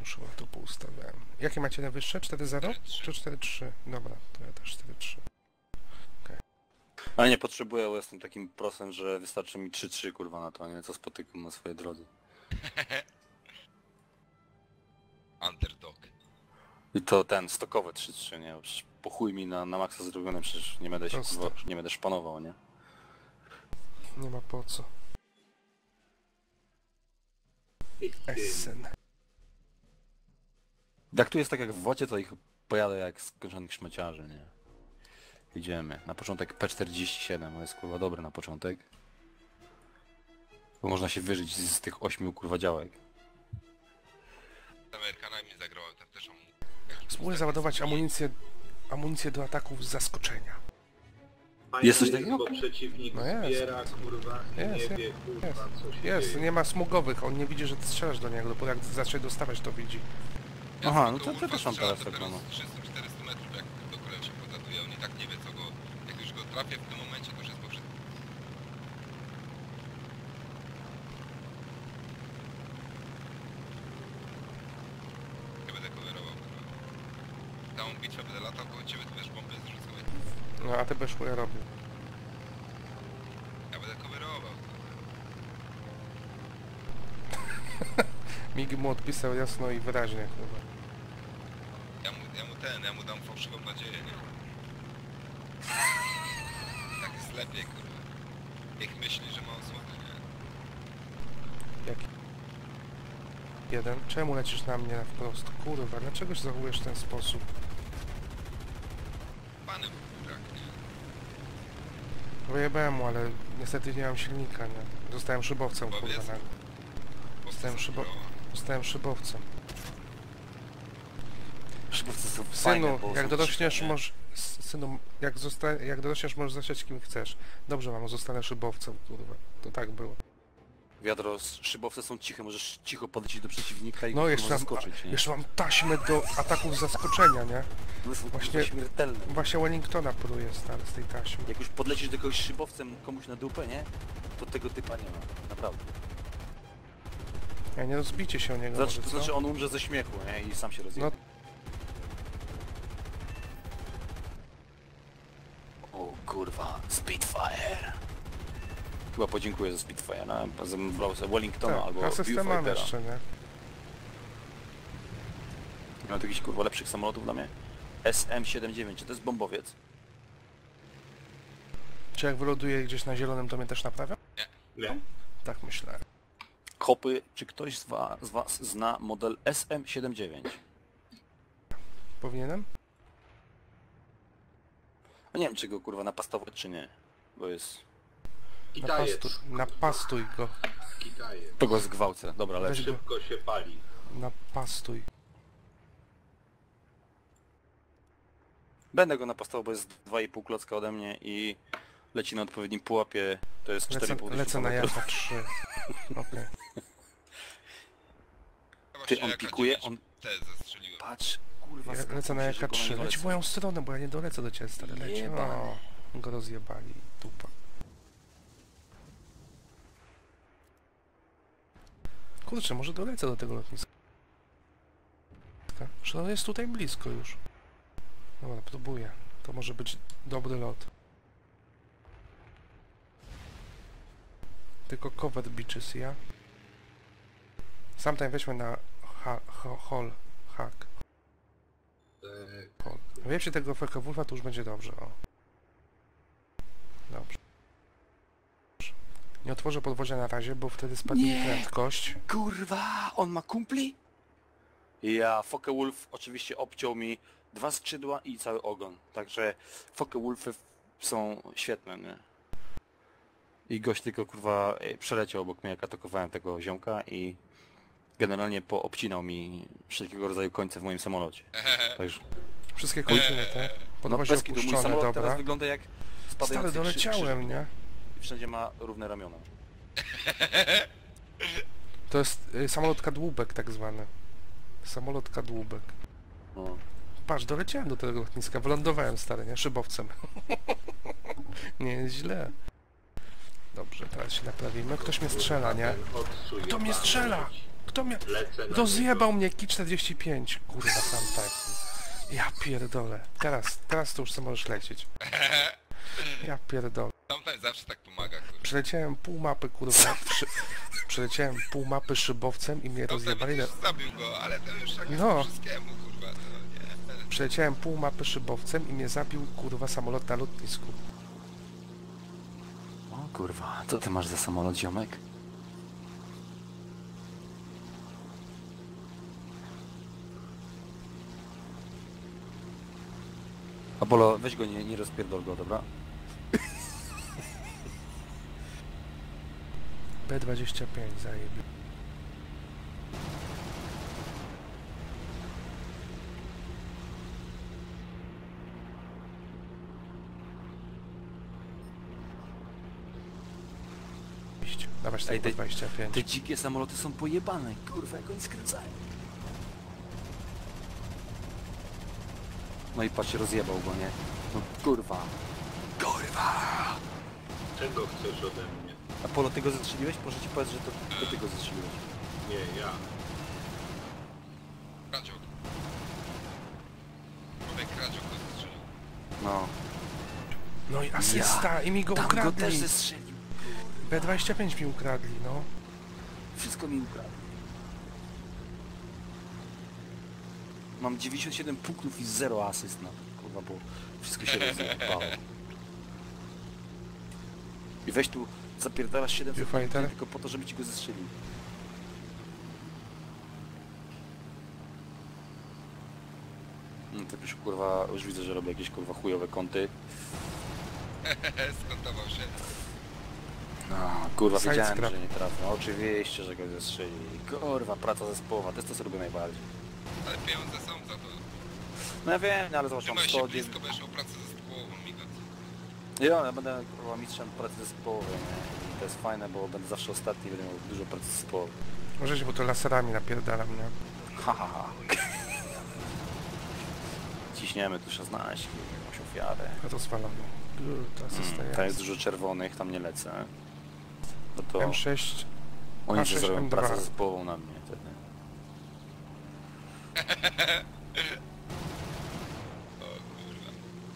Już chyba to poustawiałem. Jakie macie najwyższe? 4.0 czy 4.3? Dobra, to ja też 4.3. Ale nie potrzebuję, bo jestem takim prosem, że wystarczy mi 3-3 kurwa na to, a nie co spotykam na swojej drodze. Underdog. I to ten stokowy 3-3, nie? Przecież po chuj mi na maksa zrobione, przecież nie będę się kurwa, nie będę szpanował, nie? Nie ma po co. Essen. Jak tu jest tak jak w wocie, to ich pojadę jak skończonych szmeciarzy, nie? Idziemy. Na początek P47, to jest kurwa dobry na początek. Bo można się wyżyć z tych 8 kurwa działek. Z Amerykanami zagrałem tam też Spróbuję załadować amunicję do ataków z zaskoczenia. Jest coś takiego? Bo przeciwnik No jest. zbiera, kurwa, i Jest, nie wie, kurwa, jest. co się Jest, dzieje. nie ma smugowych, on nie widzi, że ty strzelasz do niego, dopiero jak zacznie dostawać, to widzi. Aha, no to też mam teraz tak, no. 300-400 metrów, jak do kolei się podlatuje, on i tak nie wie co go... Jak już go trafię w tym momencie, to już jest poprzedni. Ja będę coverował. Całą bitwę będę latał, koło ciebie tu wiesz bombę zrzucał. No a ty będziesz ja robił. Ja będę coverował. Migi mu odpisał jasno i wyraźnie, kurwa. Ja mu dam fałszywą nadzieję, nie? Tak jest lepiej, kurwa. Jak myśli, że ma osłonę, nie? Jaki? Jeden? Czemu lecisz na mnie wprost? Kurwa, dlaczego się zachowujesz w ten sposób? Panem brak, nie? Wyjebałem mu, ale niestety nie mam silnika, nie? Zostałem szybowcem, kurwa, Powiedz. na... Zostałem szybowcem. Szybowce są fajne, Synu, bo jak są dorośniesz, ciche, nie? możesz... Synu, jak dorośniesz, możesz zostać kim chcesz. Dobrze, mamo, zostanę szybowcem, kurwa. To tak było. Wiadro, szybowce są ciche, możesz cicho podlecieć do przeciwnika i No, go jeszcze mam, zaskoczyć, nie? jeszcze mam taśmę do ataków z zaskoczenia, nie? To są właśnie- śmiertelne. Właśnie Wellingtona próbuję, stary, z tej taśmy. Jak już podlecisz do kogoś szybowcem komuś na dupę, nie? To tego typa nie ma, naprawdę. Ja nie rozbicie się o niego, Znaczy, może, to co? znaczy on umrze ze śmiechu, nie? I sam się rozjedzie. No. O kurwa, Spitfire. Chyba podziękuję za Spitfire, no? Bym wybrał sobie Wellingtona Tak, albo a system mam Viewfightera. jeszcze, nie? Nie ma tu jakichś kurwa lepszych samolotów dla mnie? SM-79, czy to jest bombowiec? Czy jak wyląduję gdzieś na zielonym, to mnie też naprawia? Nie. Tak myślałem. Kopy, czy ktoś z was zna model SM-79? Powinienem? No nie wiem, czy go kurwa napastować, czy nie. Bo jest... Kitajec. Napastuj go. Kitajec. To go zgwałcę. Dobra, Weź lecz. go. Szybko się pali. Napastuj. Będę go napastował, bo jest 2,5 klocka ode mnie i leci na odpowiednim pułapie. To jest 4,5 Lecę na metrów. Jaka 3. Okej. Ty, on pikuje, on... Te zastrzeliłem. Patrz, kurwa, Lecę na Jaka 3. Leci w moją stronę, bo ja nie dolecę do ciebie, stary. Leci. Jebany. O, go rozjebali. Dupa. Kurczę, może dolecę do tego lotniska. Że on jest tutaj blisko już. Dobra, próbuję. To może być dobry lot. Tylko cover beaches, ja? Sam tam weźmy na hall. Hack. Hall. Wiecie tego Fekawulfa, to już będzie dobrze, o. Dobrze. Nie otworzę podwozia na razie, bo wtedy spadnie mi Nie. prędkość. Kurwa, on ma kumpli? Ja, Focke-Wulf oczywiście obciął mi 2 skrzydła i cały ogon. Także Focke-Wulfy są świetne, nie? I gość tylko kurwa przeleciał obok mnie, jak atakowałem tego ziomka i generalnie poobcinał mi wszelkiego rodzaju końce w moim samolocie. Także Wszystkie kończyny te. no Podwozie bez kitu, mój opuszczone, samolot dobra. teraz wygląda jak Stary, spadający doleciałem, nie? I wszędzie ma równe ramiona. To jest samolot kadłubek tak zwany. Samolot kadłubek. No. Patrz, doleciałem do tego lotniska, wylądowałem, stary, nie? Szybowcem. Nie jest źle. Dobrze, teraz się naprawimy. Ktoś mnie strzela, nie? Kto mnie strzela? Kto kto mnie... Lecę na Rozjebał mnie Ki-45, kurwa, sam tak. Ja pierdolę. Teraz to już sobie możesz lecieć. Ja pierdolę. Tamten zawsze tak pomaga, kurwa. Przeleciałem pół mapy, kurwa, przeleciałem pół mapy szybowcem i mnie Tamten rozjebali. już zabił go, ale to już tak jest No. po wszystkiemu, kurwa, to nie. Przeleciałem pół mapy szybowcem i mnie zabił, kurwa, samolot na lotnisku. O kurwa, co ty masz za samolot, ziomek? Apollo, weź go, nie rozpierdol go, dobra? B-25 zajebie. Dawać Ej, tego te- B-25. Te dzikie samoloty są pojebane, kurwa, jak oni skręcają. No i patrz, rozjebał go, nie? No kurwa. Kurwa! Czego chcesz ode mnie? Apollo, ty go zestrzeliłeś? Proszę ci powiedzieć, że to ty go zestrzeliłeś. Nie, ja. Kradziok. Człowiek kradziok go zastrzelił. No. No i asysta, i mi go Tam go też ukradli. zestrzelił. B-25 mi ukradli, no. Wszystko mi ukradł. Mam 97 punktów i 0 asyst na kurwa, bo wszystko się rozjebało. I weź tu zapierdalasz 700 Viewfighter? punktów tylko po to, żeby ci go zestrzelił. No to już kurwa, już widzę, że robię jakieś kurwa chujowe kąty. Skontował się. No, kurwa, Side wiedziałem, scrap. że nie trafię. No, oczywiście, że go zestrzeli. Kurwa, praca zespołowa, to jest to, co lubię najbardziej. Ale pieniądze są za to. No ja wiem, ale zobacz, mam Trzymaj się 100 blisko, będziesz miał pracę zespołową, migot. Ja będę kurwa mistrzem pracy zespołowej, nie? I to jest fajne, bo będę zawsze ostatni, będę miał dużo pracy zespołowej. Możecie, bo to laserami napierdalam, nie? Ha, ha, ha. Ciśniemy tu 16, jakąś ofiarę. Rozwalam. To asysta Tam jest. jest dużo czerwonych, tam nie lecę. No to M6. oni A6, zrobią M2. pracę zespołową na mnie wtedy. O kurwa.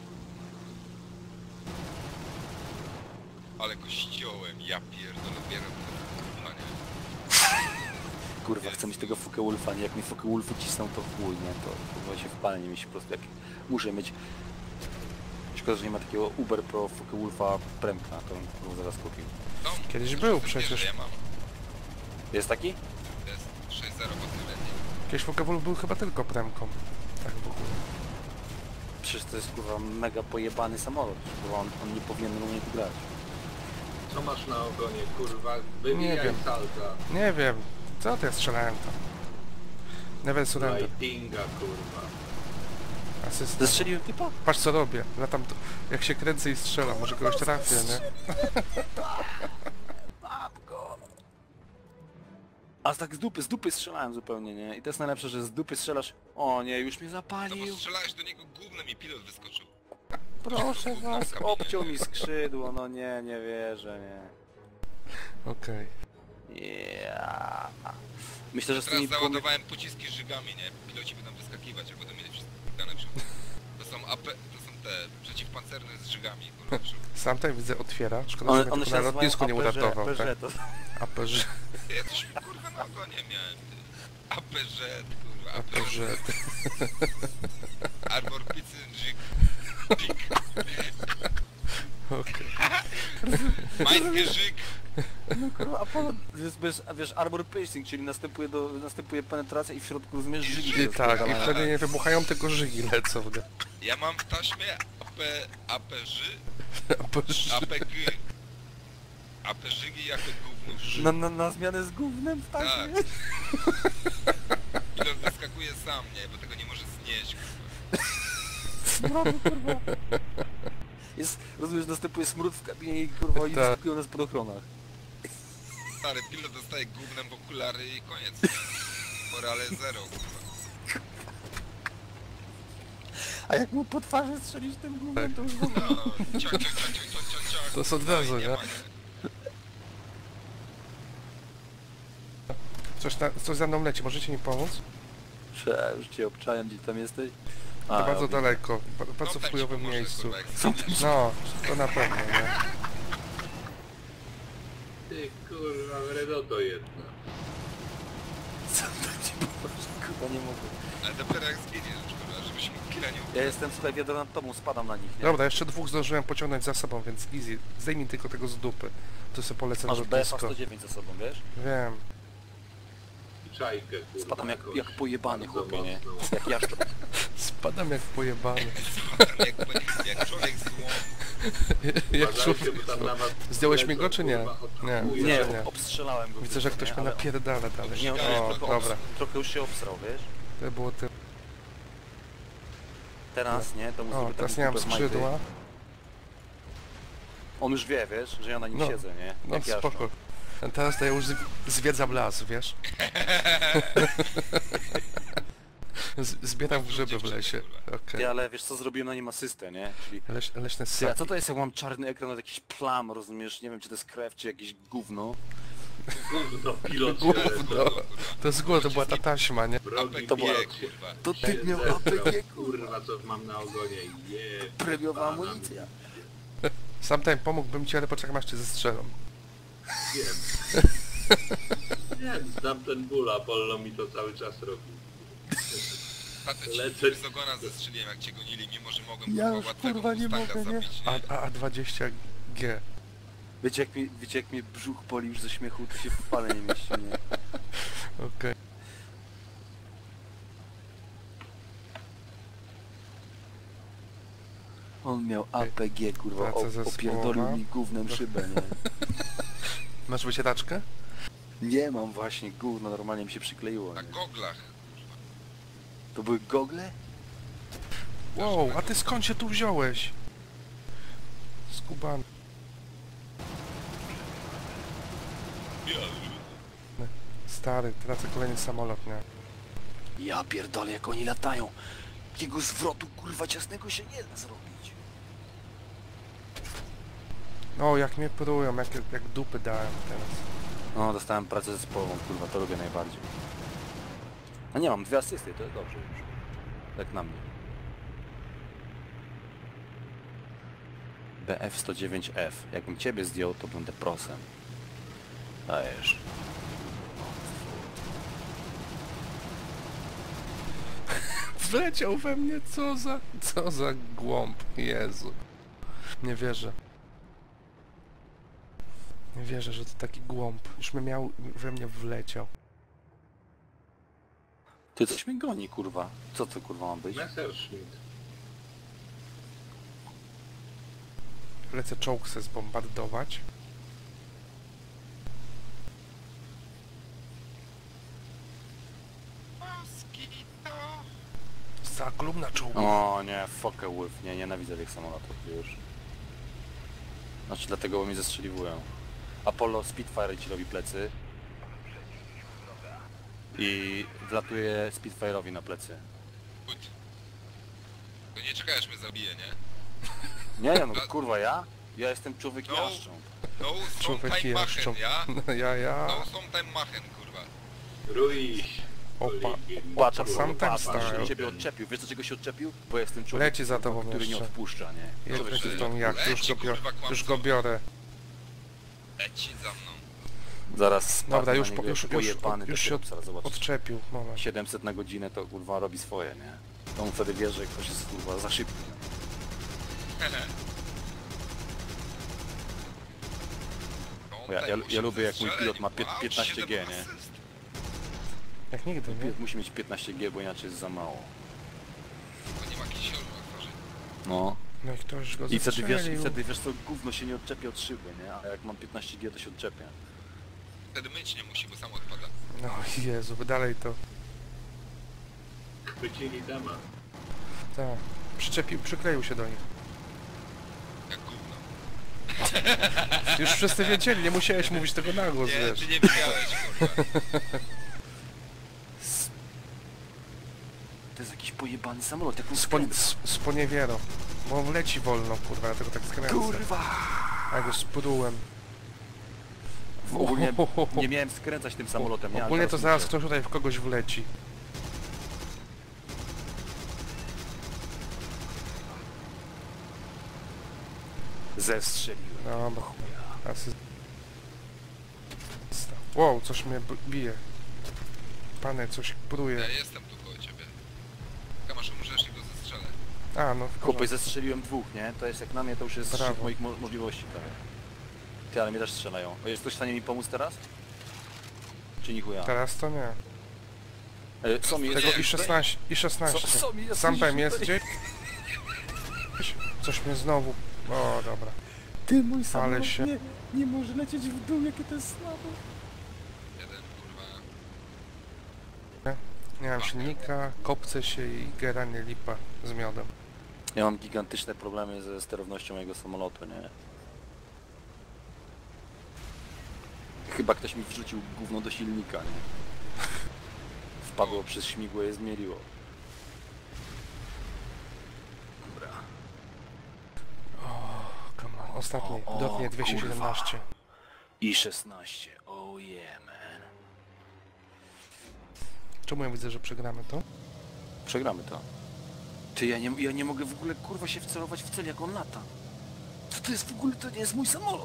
Ale go ściąłem, ja pierdolę, bieram to kurwa, nie. Kurwa, chcę mieć tego Focke-Wulfa, nie? Jak mi Focke-Wulfy cisną, to chuj, nie? To kurwa się wpalnie mi się po prostu jak... Muszę mieć... Szkoda, że nie ma takiego Uber Pro Focke-Wulfa Premka, to bym kurwa zaraz kupił. No, Kiedyś to był wszyscy wiesz, przecież. że ja mam. Jest taki? To jest 6-0 podletni. Kiedyś Focke-Wulf był chyba tylko premką. Tak w ogóle. Przecież to jest kurwa mega pojebany samolot. Kurwa, on nie powinien u mnie tu grać. Co masz na ogonie, kurwa? Nie Wybijaj wiem. salta. Nie wiem. Co to ja strzelałem tam? Never surrender. Lightinga, kurwa. Asysta. Zestrzeliłem typa? Patrz co robię. Latam to, jak się kręcę i strzelam. Może kogoś trafię, nie? A tak z dupy strzelałem zupełnie, nie? I to jest najlepsze, że z dupy strzelasz... O nie, już mnie To bo zapalił. strzelałeś do niego gównem i pilot wyskoczył. Proszę Gówno was, w kabinie. obciął mi skrzydło, no nie, nie wierzę, nie. Okej. Yeah. Myślę, że z Teraz tymi załadowałem pociski żygami, nie? Piloci będą wyskakiwać, jak będą mieli wszystko dane przy... To są AP... To są te przeciwpancerne z żygami, kurwa. Sam tak widzę otwiera. Szkoda, że mnie One tylko się na nazywają lotnisku nie APŻ, uratował, APŻ, tak? to... APŻ. Ja coś kurwa na ogonie miałem, ty. APŻ, kurwa, APŻ. Arbor Pizzy Żyg. Okej. Majtkę Żyg. No kurwa, Apollo, wiesz, arbor piercing, czyli następuje penetracja i w środku rozumiesz żygi. I się tak, i rozpierdalają. wtedy nie wybuchają, tylko żygi lecą. nie? Ja mam w taśmie APŻ, APŻ. APG. APŻ jako gówno. Na zmianę z gównem, tak? Tak. Pilot wyskakuje sam, nie? Bo tego nie może znieść, kurwa. Smrodu, kurwa. Jest, rozumiesz, następuje smród w kabinie i kurwa i Tak. wyskakują nas pod ochronach. Stary, pilot dostaje gównem w okulary i koniec. Morale zero, kurwa. A jak mu po twarzy strzelić tym gównem, to już w ogóle... No, ciach, ciach, ciach, ciach, ciach, ciach. To jest od razu, No i nie? ma, Coś za mną leci, możecie mi pomóc? Prze, już cię obczają, gdzie tam jesteś? To bardzo robię. daleko, bardzo w Tam ci chujowym pomoże, miejscu. kurwa, jak No, to na pewno, nie? Ty kurwa, wredoto jedna. Co tam ci pomoże? Kurwa, nie mogę. Ale dopiero jak zginiesz, kurwa, żebyś mógł killa nie Ja jestem, słuchaj, jeden nad tobą, spadam na nich, nie? Dobra, jeszcze 2 zdążyłem pociągnąć za sobą, więc easy. Zdejmij tylko tego z dupy. To sobie polecę na Masz BFA lotnisko. 109 za sobą, wiesz? Wiem. I czajkę kurwa. Spadam jakąś jak pojebany, bardzo chłopie, nie? mocną. Jak jaszczur. Spadam jak pojebany. jak człowiek z łom. Jak Uważajcie, człowiek. bo tam na was Zdjąłeś mi go, lecą, czy nie? kurwa, od Nie. chuja. Nie, nie. obstrzelałem go. Widzę, że tylko, ktoś nie? mnie Ale- napierdala dalej. Nie, O, dobra. trochę już się obsrał, wiesz? To było ty. Teraz, nie? To mu O, zrobię teraz taką nie mam kupę w majty. skrzydła. On już wie, wiesz, że ja na nim No, siedzę, nie? No Jak jaszczur. spoko. A teraz to ja już zwiedzam las, wiesz? Zbieram grzyby w lesie. Okej. Ty, ale wiesz co, zrobiłem na nim asystę, nie? Czyli... Leśne Ty, a ssaki. co to jest, jak mam czarny ekran od jakiś plam, rozumiesz? Nie wiem, czy to jest krew, czy jakieś gówno. Gówno, pilot się Gówno. To jest głos, to była ta taśma, nie? Wrogi To była- pilot się. kurwa. To ty Się miał zestrał, APG, kurwa, co mam na ogonie. Je, Premiowa pana, amunicja. Sometime pomógłbym ci, ale poczekam aż cię zestrzelą. Wiem. Wiem, znam ten ból, Apollo mi to cały czas robi. Patrzę Lecę. ci z ogona zestrzeliłem jak cię gonili, mimo że mogłem Ja kurwa już łatwego kurwa nie Mustanga mogę, nie? zabić, nie? A20G. Wiecie jak mnie brzuch boli już ze śmiechu, to się w pale nie mieści, nie? Okej. On miał APG, kurwa, Praca zespołowa. opierdolił mi gównem szybę, nie? Masz wysiadaczkę? Nie mam właśnie, gówno, normalnie mi się przykleiło, Na nie? goglach. To były gogle? Wow, a ty skąd się tu wziąłeś? Skubany. Stary, tracę kolejny samolot, nie? Ja pierdolę, jak oni latają. Takiego zwrotu, kurwa, ciasnego się nie da zrobić. No, jak mnie prują, jak dupy dałem teraz. No, dostałem pracę zespołową, kurwa, to lubię najbardziej. A nie, mam 2 asysty, to jest dobrze już. Tak na mnie. BF-109F. Jakbym ciebie zdjął, to będę prosem. Dajesz. Wleciał we mnie, co za głąb, Jezu. Nie wierzę. Nie wierzę, że to taki głąb. Już mnie miał, we mnie wleciał. Ty coś mnie goni, kurwa. Co to, kurwa, ma być? Messerschmitt. Lecę czołg se zbombardować. Zaklub na czołgu. O nie, Focke-Wulf. Nie, nienawidzę tych samolotów już. Znaczy dlatego, bo mi zestrzeliwują. Apollo Spitfire ci robi plecy. I wlatuje Spitfire'owi na plecy. Gut. To nie czekaj aż mnie zabije, nie? Nie, no kurwa, ja? Ja jestem człowiek No. jaszcząb. No Człowiek sometime jaszcząb. machen, ja? No ja. No sometime machen, kurwa. Ruiś. Opa. Patrz, To sam kurwa, tak patrz, style. się ciebie odczepił. Wiesz dlaczego się odczepił? Bo ja jestem człowiek, Leci za tobą który nie jeszcze. odpuszcza, nie? Jak Człowiek leci się z tą jak, Leci, już go, kurwa, kłamco. już go biorę. Leci za mną. Zaraz spadnę Dobra, na już, niego, już, jak już, pojebany, już to się zaraz zobaczysz. odczepił. Moment. 700 na godzinę to kurwa robi swoje, nie? To on wtedy wie, że ktoś jest kurwa za szybki. Ja lubię jak mój pilot ma 15G, nie? Jak nigdy, nie? Pilot musi mieć 15G, bo inaczej jest za mało. To nie ma kisielu na twarzy. No. No i ktoś go I wtedy zastrzelił. wiesz co, gówno się nie odczepia od szyby, nie? A jak mam 15G to się odczepia. Wtedy myć nie musi, bo sam odpada. No Jezu, by dalej to... Chwycili temat. Tak. Przykleił się do nich. Jak gówno. Już wszyscy wiedzieli, nie musiałeś mówić tego na głos, Nie, wiesz. ty nie widziałeś, kurwa. To jest jakiś pojebany samolot, jak on Sponiewierą. Bo on leci wolno, kurwa, ja tego tak skręcę. Kurwa! A ja go spudłem. Ogólnie nie miałem skręcać tym samolotem, nie? Ale Ogólnie to teraz zaraz muszę. ktoś tutaj w kogoś wleci. Zestrzeliłem. Dobra. Wow, coś mnie bije. Panie, coś pruje. Ja jestem tu koło ciebie. Kamasz, możesz go zestrzelę. A, no w Chłopie, porządku. zestrzeliłem dwóch, nie? To jest jak na mnie, to już jest Brawo. szczyt moich możliwości prawie. Ty, ale mnie też strzelają. O, jest ktoś w stanie mi pomóc teraz? Czy nie chuja? Teraz to nie. Co mi Tego jest? i 16, i 16. Co mi jest? Sam tam jest Tutaj? gdzieś? Coś mnie znowu... O, dobra. Ty, mój samolot się- nie może lecieć w dół, jakie to jest słabo. Jeden, kurwa. Nie mam silnika, kopcę się i geranie lipa z miodem. Ja mam gigantyczne problemy ze sterownością mojego samolotu, nie? Chyba ktoś mi wrzucił gówno do silnika, nie? Wpadło przez śmigło i zmieliło. Dobra. Come on. Ostatni, O, dotnie kurwa. 217. I 16. Oh yeah, man. Czemu ja widzę, że przegramy to? Przegramy to. Ty, ja nie mogę w ogóle kurwa się wcelować w cel, jak on lata. Co to jest w ogóle? To nie jest mój samolot.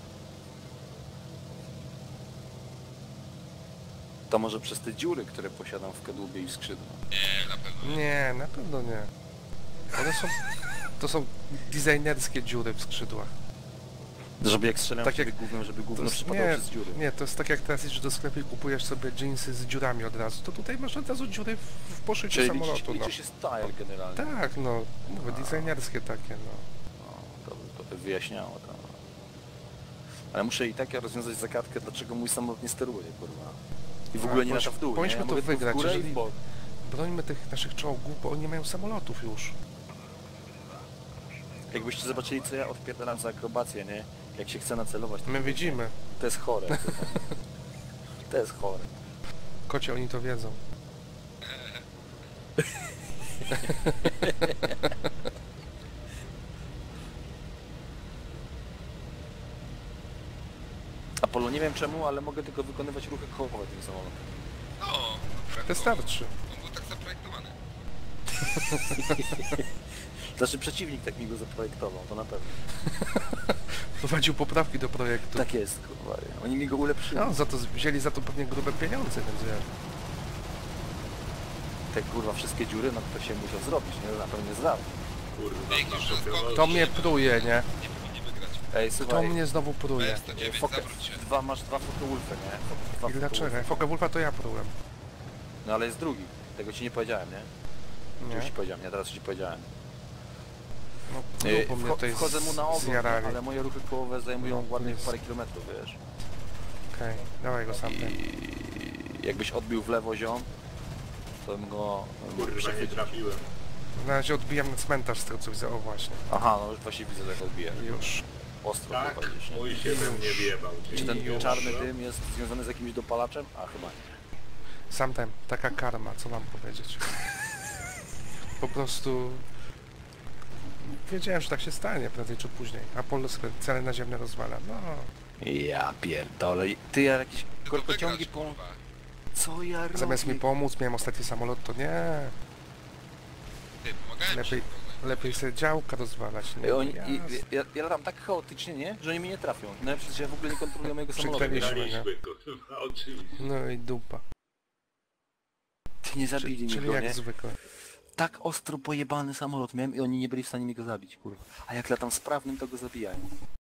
To może przez te dziury, które posiadam w kadłubie i w skrzydle. Nie, na pewno. Nie, na pewno nie. One są... To są designerskie dziury w skrzydłach. Żeby jak strzelam Tak tak jak- gównem, żeby To gówno jest, przypadało nie, przez dziury. nie, to jest tak jak teraz idziesz do sklepu i kupujesz sobie jeansy z dziurami od razu. To tutaj masz od razu dziury w poszyciu Czyli samolotu, no. liczy się style generalnie. Tak, no. Mówię, designerskie takie, no. No, to by wyjaśniało to. Ale muszę i tak ja rozwiązać zagadkę, dlaczego mój samolot nie steruje, kurwa. I w ogóle nie lata w dół, nie? powinniśmy Ja to mogę tylko w wygrać, górę i jeżeli- w bok. Brońmy tych naszych czołgów, bo oni nie mają samolotów już. Jakbyście zobaczyli, co ja odpierdalam za akrobację, nie? Jak się chce nacelować. My widzimy. To jest chore. To jest chore. Kocie, oni to wiedzą. Apollo, nie wiem czemu, ale mogę tylko wykonywać ruchy kołowe tym samolotem. No, Wystarczy. On był tak zaprojektowany. Znaczy przeciwnik tak mi go zaprojektował, to na pewno. Prowadził poprawki do projektu. Tak jest, kurwa. Oni mi go ulepszyli. No, wzięli za to pewnie grube pieniądze, więc wiesz. Te kurwa wszystkie dziury, no to się musiał zrobić, nie? Na pewno nie zdał. Kurwa, Dzięki, że zapropiował. To mnie pruje, nie? Nie powinni wygrać. Ej, To słuchaj, mnie znowu pruje. BF-109, Fokę, zawróć się. masz dwa Focke-Wulfy, nie? Dwa I Focke-Wulfy. dlaczego? Foka Wolfa to ja prułem. No ale jest drugi. Tego ci nie powiedziałem, nie? Czy już Nie? ci powiedziałem, nie? Teraz ci powiedziałem. No, Ej, grubo mnie tutaj wchodzę mu na ogon, zjarali. ale moje ruchy kołowe zajmują No, ładnych jest. parę kilometrów, wiesz? Okej, dawaj go sam. I jakbyś odbił w lewo ziom, to bym go Kurwa, nie przechwycił. trafiłem. Na razie odbijam na cmentarz z tego co widzę. O właśnie. Aha, no już właśnie widzę, jak odbija. Już. Ostro Tak, prowadzisz, nie? mój się we mnie wjebał. Czy ten Już. czarny dym jest związany z jakimś dopalaczem? A chyba nie. Samtem, taka karma, co mam powiedzieć. Po prostu... Wiedziałem, że tak się stanie prędzej czy później. Apollo sobie cele naziemne rozwala. No, Ja pierdolę. Ty ja jakieś Tylko korkociągi wygrać, po... kurwa. Co ja robię? zamiast mi pomóc, miałem ostatni samolot, to nie. Ty, pomagałem Lepiej, ci. lepiej sobie działka rozwalać. Ej, Nie, oni, jasne. ja latam tak chaotycznie, nie? Że oni mnie nie trafią. No przecież ja w ogóle nie kontroluję mojego samolotu. Przegraliśmy. Graliśmy, kurwa, oczywiście. No i dupa. Ty nie zabili mnie Czyli go, jak nie? zwykle. Tak ostro pojebany samolot miałem i oni nie byli w stanie mi go zabić, kurwa. A jak latam sprawnym, to go zabijają.